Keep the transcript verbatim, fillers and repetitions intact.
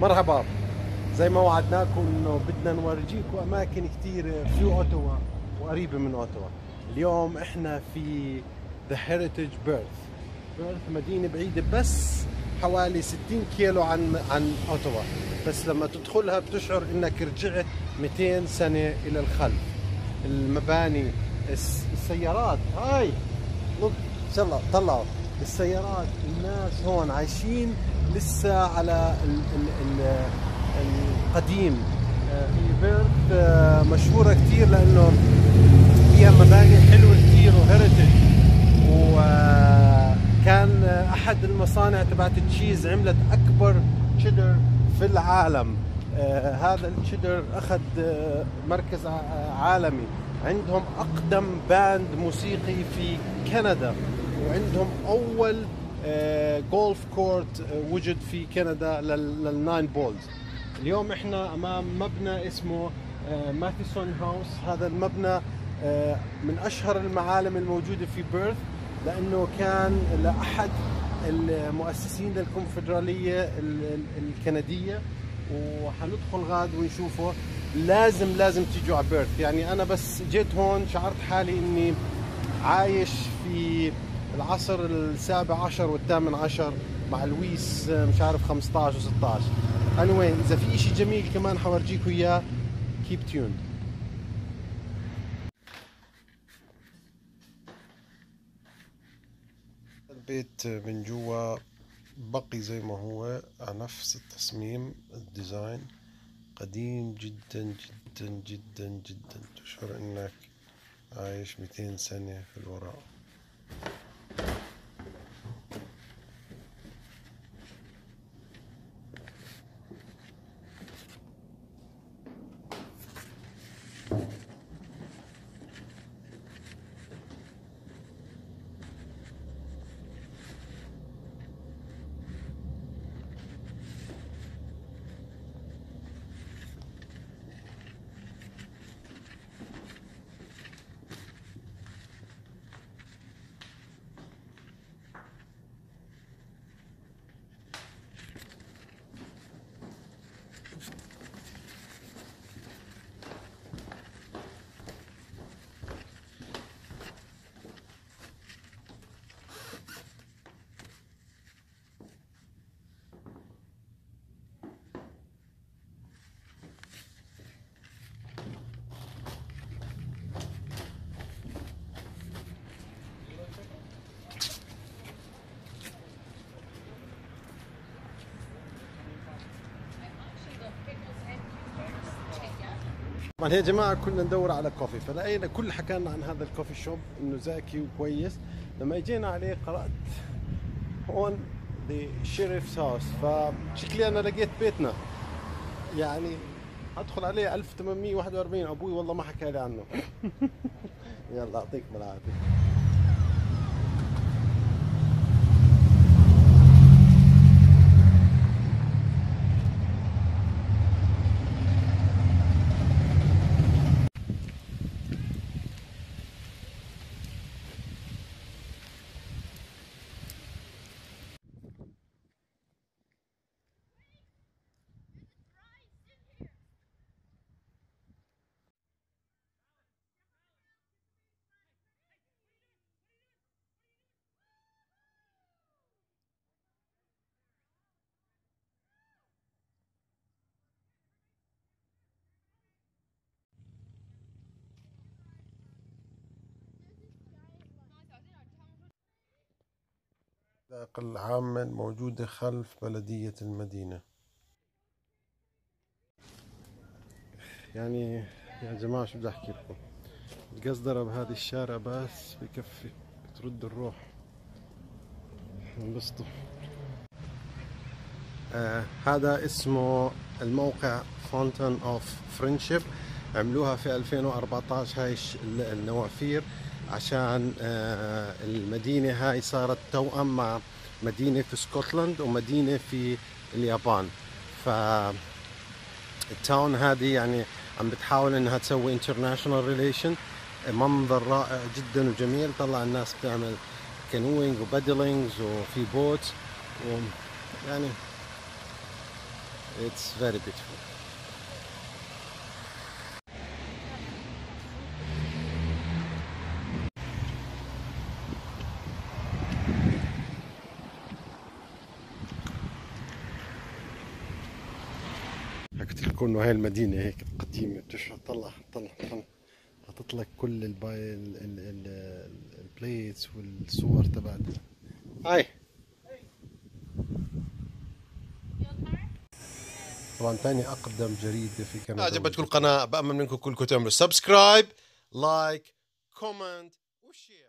مرحبا. زي ما وعدناكم انه بدنا نورجيكم اماكن كثيره في اوتوا وقريبه من اوتوا. اليوم احنا في ذا هيريتج بيرث. بيرث مدينه بعيده بس حوالي ستين كيلو عن عن اوتوا، بس لما تدخلها بتشعر انك رجعت مئتين سنه الى الخلف. المباني، السيارات، هاي لوك يلا طلعوا السيارات، الناس هون عايشين لسه على ال ال ال القديم. في بيرث مشهورة كثير لأنه فيها مباني حلوة كثير وهيريتج، وكان أحد المصانع تبعت التشيز عملت أكبر تشيدر في العالم. هذا التشيدر أخذ مركز عالمي. عندهم أقدم باند موسيقي في كندا، وعندهم أول جولف كورت وجد في كندا للناين بولز. اليوم احنا امام مبنى اسمه ماثيسون هاوس. هذا المبنى من اشهر المعالم الموجوده في بيرث، لانه كان لاحد المؤسسين للكونفدراليه الكنديه، وحندخل غاد ونشوفه. لازم لازم تيجوا على بيرث. يعني انا بس جيت هون شعرت حالي اني عايش في العصر السابع عشر والثامن عشر مع لويس مش عارف خمسة عشر وستة عشر. anyway اذا في اشي جميل كمان حورجيكم اياه. keep tuned. البيت من جوا بقي زي ما هو على نفس التصميم، الديزاين قديم جدا جدا جدا جدا. تشعر انك عايش مئتين سنة في الوراء. طبعا يا جماعه كنا ندور على كوفي، فلقينا كل حكانا عن هذا الكوفي شوب انه زاكي وكويس. لما اجينا عليه قرات هون الشيريفز هاوس، فشكلي انا لقيت بيتنا. يعني ادخل عليه ألف وثمانمئة وواحد وأربعين. ابوي والله ما حكى لي عنه. يلا يعطيكم العافيه. الحدائق العامة الموجودة خلف بلدية المدينة. يعني يا جماعة شو بدي أحكي لكم، القصدرة بهذا الشارع بس بكفي ترد الروح. انبسطوا. آه هذا اسمه الموقع فونتن اوف فريندشيب. عملوها في ألفين وأربعة عشر هاي النوافير عشان آه المدينة هاي صارت توأم مع مدينة في اسكتلند ومدينة في اليابان. ف التاون هذه يعني عم بتحاول انها تسوي انترناشونال ريليشن. منظر رائع جدا وجميل. طلع الناس بتعمل كانوينج وبادلينجز وفي بوت و يعني It's very beautiful. قلت لكم انه هاي المدينة هيك قديمة، بتشوف طلع طلع طلع حاطط لك كل الباي البليتس والصور تبعتها. هاي طبعا ثاني اقدم جريدة في كندا. عجبتكم القناة بأمل منكم كلكم تعملوا سبسكرايب، لايك، كومنت وشير.